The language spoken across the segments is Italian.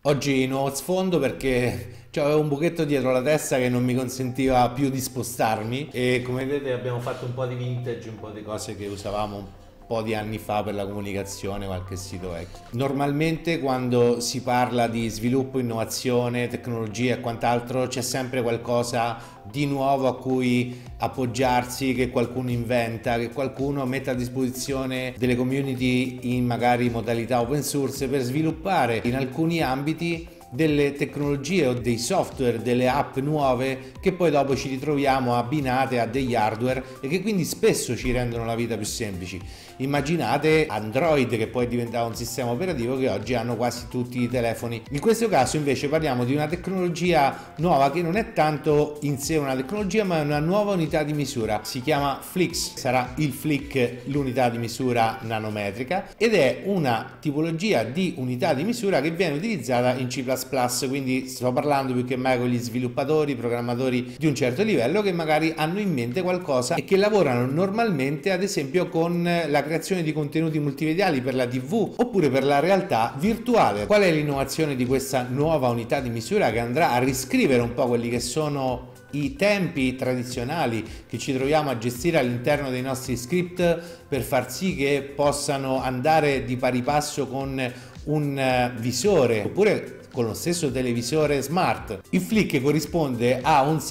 Oggi nuovo sfondo perché avevo un buchetto dietro la testa che non mi consentiva più di spostarmi e come vedete abbiamo fatto un po' di vintage, un po' di cose che usavamo un po' di anni fa per la comunicazione, qualche sito vecchio. Normalmente quando si parla di sviluppo, innovazione, tecnologia e quant'altro c'è sempre qualcosa di nuovo a cui appoggiarsi, che qualcuno inventa, che qualcuno mette a disposizione delle community in magari modalità open source per sviluppare in alcuni ambiti delle tecnologie o dei software, delle app nuove che poi dopo ci ritroviamo abbinate a degli hardware e che quindi spesso ci rendono la vita più semplice. Immaginate Android, che poi è diventato un sistema operativo che oggi hanno quasi tutti i telefoni. In questo caso invece parliamo di una tecnologia nuova che non è tanto in sé una tecnologia ma è una nuova unità di misura. Si chiama Flix, sarà il Flick l'unità di misura nanometrica ed è una tipologia di unità di misura che viene utilizzata in C++, quindi sto parlando più che mai con gli sviluppatori, programmatori di un certo livello che magari hanno in mente qualcosa e che lavorano normalmente ad esempio con la creazione di contenuti multimediali per la TV oppure per la realtà virtuale. Qual è l'innovazione di questa nuova unità di misura che andrà a riscrivere un po' quelli che sono i tempi tradizionali che ci troviamo a gestire all'interno dei nostri script per far sì che possano andare di pari passo con un visore oppure con lo stesso televisore smart. Il Flick corrisponde a un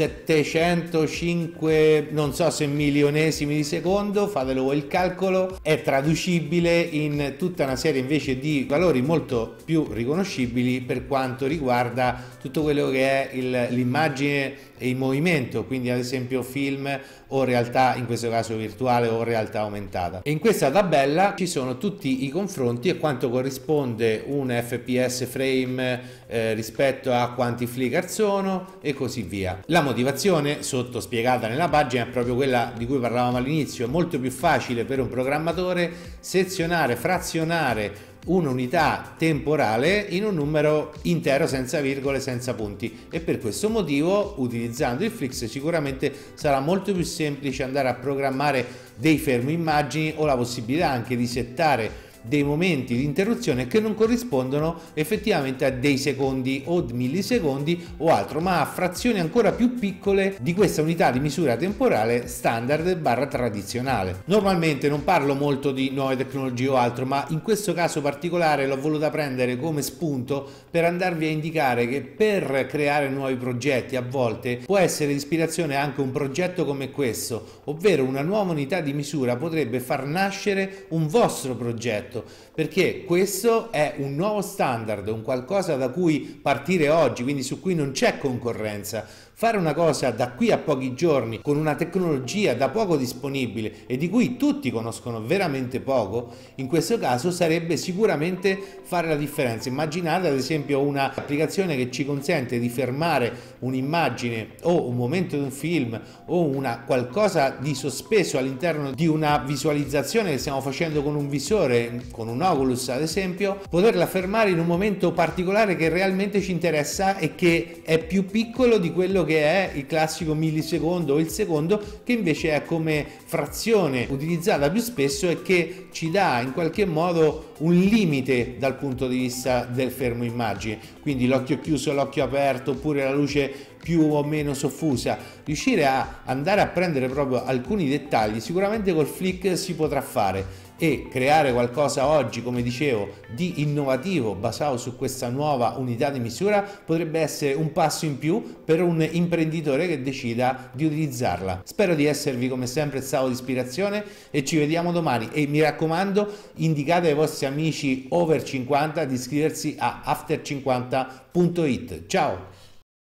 705 non so se milionesimi di secondo, fatelo voi il calcolo, è traducibile in tutta una serie invece di valori molto più riconoscibili per quanto riguarda tutto quello che è l'immagine e il movimento, quindi ad esempio film o realtà, in questo caso virtuale o realtà aumentata. E in questa tabella ci sono tutti i confronti e quanto corrisponde un FPS frame rispetto a quanti flicker sono e così via. La motivazione sotto spiegata nella pagina è proprio quella di cui parlavamo all'inizio: è molto più facile per un programmatore sezionare, frazionare un'unità temporale in un numero intero senza virgole, senza punti, e per questo motivo utilizzando il Flix sicuramente sarà molto più semplice andare a programmare dei fermo immagini o la possibilità anche di settare dei momenti di interruzione che non corrispondono effettivamente a dei secondi o millisecondi o altro, ma a frazioni ancora più piccole di questa unità di misura temporale standard barra tradizionale. Normalmente non parlo molto di nuove tecnologie o altro, ma in questo caso particolare l'ho voluta prendere come spunto per andarvi a indicare che per creare nuovi progetti a volte può essere di ispirazione anche un progetto come questo, ovvero una nuova unità di misura potrebbe far nascere un vostro progetto, perché questo è un nuovo standard, un qualcosa da cui partire oggi, quindi su cui non c'è concorrenza. Fare una cosa da qui a pochi giorni con una tecnologia da poco disponibile e di cui tutti conoscono veramente poco, in questo caso sarebbe sicuramente fare la differenza. Immaginate ad esempio un'applicazione che ci consente di fermare un'immagine o un momento di un film o qualcosa di sospeso all'interno di una visualizzazione che stiamo facendo con un visore, con un Oculus ad esempio, poterla fermare in un momento particolare che realmente ci interessa e che è più piccolo di quello che è il classico millisecondo o il secondo, che invece è come frazione utilizzata più spesso e che ci dà in qualche modo un limite dal punto di vista del fermo immagine, quindi l'occhio chiuso, l'occhio aperto oppure la luce più o meno soffusa. Riuscire a andare a prendere proprio alcuni dettagli sicuramente col Flick si potrà fare e creare qualcosa oggi, come dicevo, di innovativo basato su questa nuova unità di misura potrebbe essere un passo in più per un imprenditore che decida di utilizzarla. Spero di esservi come sempre stato di ispirazione e ci vediamo domani, e mi raccomando indicate ai vostri amici over 50 di iscriversi a after50.it. Ciao!